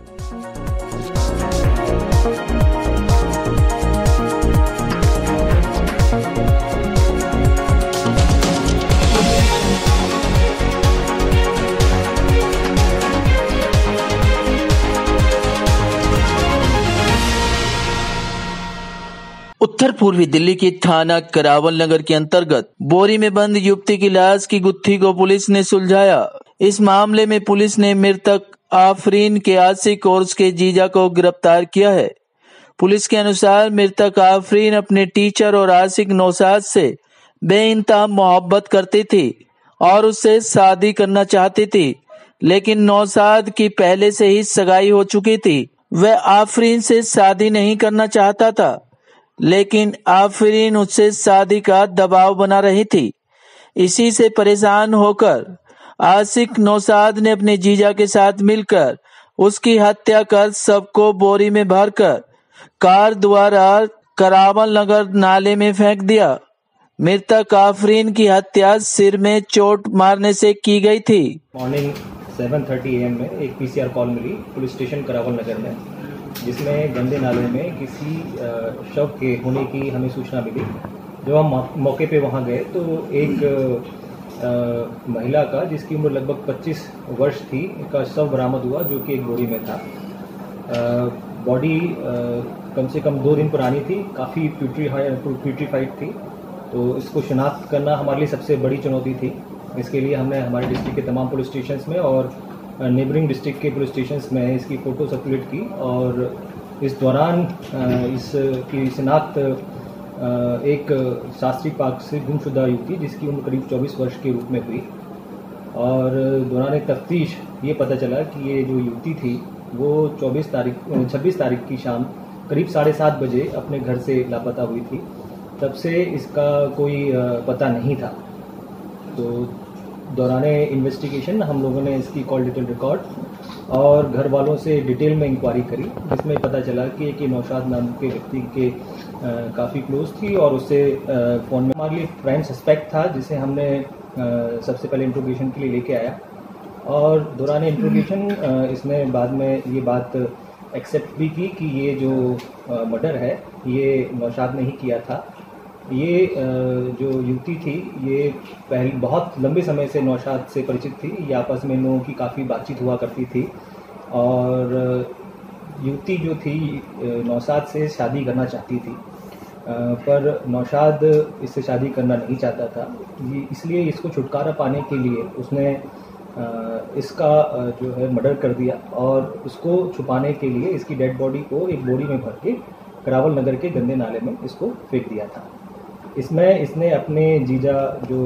उत्तर पूर्वी दिल्ली की थाना करावल नगर के अंतर्गत बोरी में बंद युवती की लाश की गुत्थी को पुलिस ने सुलझाया। इस मामले में पुलिस ने मृतक आफरीन के आशिक और उसके जीजा को गिरफ्तार किया है। पुलिस के अनुसार मृतक आफरीन अपने टीचर और आशिक नौशाद से बेइंतहा मोहब्बत करती थी और उससे शादी करना चाहती थी, लेकिन नौशाद की पहले से ही सगाई हो चुकी थी। वह आफरीन से शादी नहीं करना चाहता था, लेकिन आफरीन उससे शादी का दबाव बना रही थी। इसी से परेशान होकर आशिक नौशाद ने अपने जीजा के साथ मिलकर उसकी हत्या कर शव को बोरी में भरकर कार द्वारा करावल नगर नाले में फेंक दिया। मृतक आफरीन की हत्या सिर में चोट मारने से की गई थी। मॉर्निंग 7:30 AM में एक PCR कॉल मिली पुलिस स्टेशन करावल नगर में, जिसमें गंदे नाले में किसी शव के होने की हमें सूचना मिली। जब हम मौके पे वहाँ गए तो एक महिला का, जिसकी उम्र लगभग 25 वर्ष थी, का शव बरामद हुआ, जो कि एक बोरी में था। बॉडी कम से कम 2 दिन पुरानी थी, काफ़ी प्यूट्रीफाइड थी, तो इसको शिनाख्त करना हमारे लिए सबसे बड़ी चुनौती थी। इसके लिए हमने हमारे डिस्ट्रिक्ट के तमाम पुलिस स्टेशंस में और नेबरिंग डिस्ट्रिक्ट के पुलिस स्टेशंस में इसकी फ़ोटो सर्कुलेट की, और इस दौरान इसकी शिनाख्त एक शास्त्री पार्क से गुमशुदा युवती, जिसकी उम्र करीब 24 वर्ष के रूप में हुई। और दौरान तफ्तीश ये पता चला कि ये जो युवती थी वो 26 तारीख की शाम करीब 7:30 बजे अपने घर से लापता हुई थी। तब से इसका कोई पता नहीं था। तो दौरान इन्वेस्टिगेशन हम लोगों ने इसकी कॉल डिटेल रिकॉर्ड और घर वालों से डिटेल में इंक्वायरी करी, जिसमें पता चला कि एक नौशाद नाम के व्यक्ति के काफ़ी क्लोज थी और उससे फ़ोन में हमारे लिए प्राइम सस्पेक्ट था, जिसे हमने सबसे पहले इंट्रोगेशन के लिए लेके आया। और दौरान इंट्रोगेशन इसने बाद में ये बात एक्सेप्ट भी की कि ये जो मर्डर है ये नौशाद ने ही किया था। ये जो युवती थी ये पहले बहुत लंबे समय से नौशाद से परिचित थी। ये आपस में इन लोगों की काफ़ी बातचीत हुआ करती थी, और युवती जो थी नौशाद से शादी करना चाहती थी, पर नौशाद इससे शादी करना नहीं चाहता था। इसलिए इसको छुटकारा पाने के लिए उसने इसका जो है मर्डर कर दिया, और उसको छुपाने के लिए इसकी डेड बॉडी को एक बोरी में भर के करावल नगर के गंदे नाले में इसको फेंक दिया था। इसमें इसने अपने जीजा जो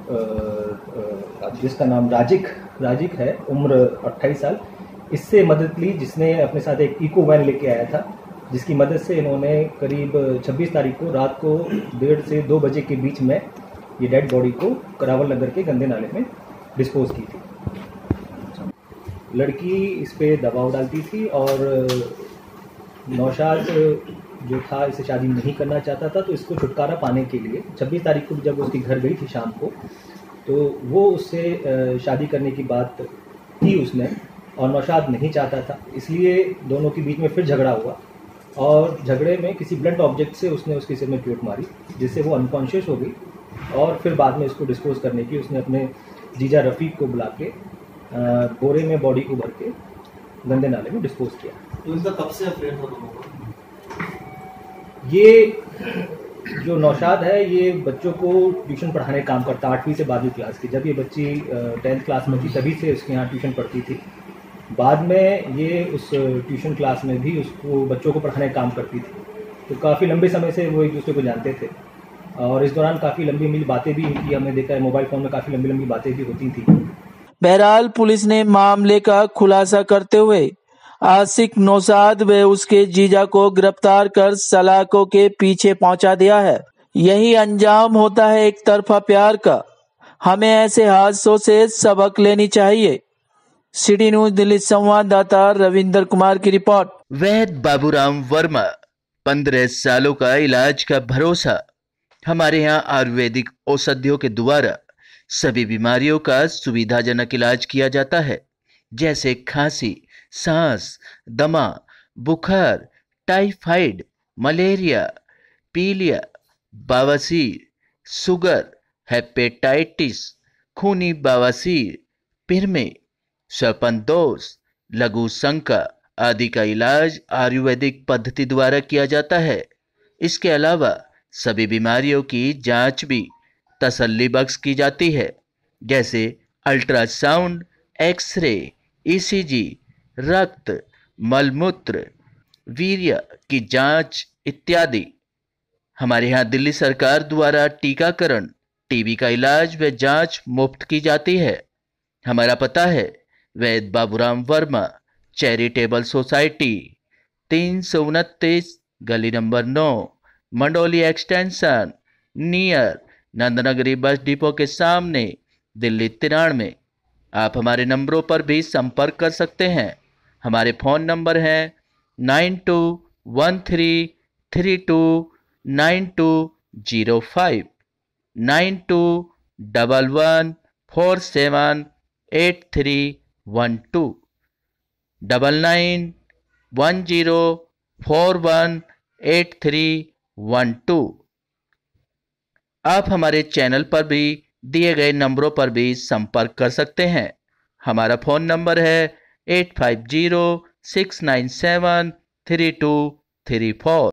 जिसका नाम राजिक है, उम्र 28 साल, इससे मदद ली, जिसने अपने साथ एक इको वैन लेके आया था, जिसकी मदद से इन्होंने करीब 26 तारीख को रात को 1:30 से 2 बजे के बीच में ये डेड बॉडी को करावल नगर के गंदे नाले में डिस्पोज की थी। लड़की इस पे दबाव डालती थी, और नौशाद जो था इसे शादी नहीं करना चाहता था। तो इसको छुटकारा पाने के लिए 26 तारीख को जब उसके घर गई थी शाम को, तो वो उससे शादी करने की बात की उसने, और नौशाद नहीं चाहता था। इसलिए दोनों के बीच में फिर झगड़ा हुआ, और झगड़े में किसी ब्लंट ऑब्जेक्ट से उसने उसके सिर में चोट मारी, जिससे वो अनकॉन्शियस हो गई। और फिर बाद में इसको डिस्पोज करने की उसने अपने जीजा रफ़ीक को बुला के बोरे में बॉडी को भर के गंदे नाले में डिस्पोज किया। तो इनका कब से अफेयर था दोनों का? ये जो नौशाद है ये बच्चों को ट्यूशन पढ़ाने का काम करता, 8वीं से 12वीं क्लास की। जब ये बच्ची 10th क्लास में थी तभी से उसके यहाँ ट्यूशन पढ़ती थी। बाद में ये उस ट्यूशन क्लास में भी उसको बच्चों को पढ़ाने का काम करती थी। तो काफ़ी लंबे समय से वो एक दूसरे को जानते थे, और इस दौरान काफ़ी लंबी लंबी बातें भी की। हमने देखा है मोबाइल फ़ोन में काफ़ी लंबी लंबी बातें भी होती थी। बहरहाल पुलिस ने मामले का खुलासा करते हुए आशिक नौशाद व उसके जीजा को गिरफ्तार कर सलाखों के पीछे पहुंचा दिया है। यही अंजाम होता है एक तरफा प्यार का। हमें ऐसे हादसों से सबक लेनी चाहिए। सिटी न्यूज दिल्ली संवाददाता रविंदर कुमार की रिपोर्ट। वैद बाबूराम वर्मा, 15 सालों का इलाज का भरोसा। हमारे यहाँ आयुर्वेदिक औषधियों के द्वारा सभी बीमारियों का सुविधाजनक इलाज किया जाता है, जैसे खांसी, सांस, दमा, बुखार, टाइफाइड, मलेरिया, पीलिया, बवासीर, शुगर, हेपेटाइटिस, खूनी बवासीर, पिरमे, श्वपनदोष, लघु शंका आदि का इलाज आयुर्वेदिक पद्धति द्वारा किया जाता है। इसके अलावा सभी बीमारियों की जांच भी तसल्ली बख्श की जाती है, जैसे अल्ट्रासाउंड, एक्सरे, ईसीजी, रक्त, मलमूत्र, वीर्य की जांच इत्यादि। हमारे यहाँ दिल्ली सरकार द्वारा टीकाकरण, टीबी का इलाज व जांच मुफ्त की जाती है। हमारा पता है वैद बाबूराम वर्मा, चैरिटेबल सोसाइटी, 329 गली number 9, Mandoli extension, near Nandnagari bus depot के सामने, दिल्ली 93। आप हमारे नंबरों पर भी संपर्क कर सकते हैं। हमारे फ़ोन नंबर हैं 9213329205, 9211478312, 9910418312। आप हमारे चैनल पर भी दिए गए नंबरों पर भी संपर्क कर सकते हैं। हमारा फ़ोन नंबर है 8506973234।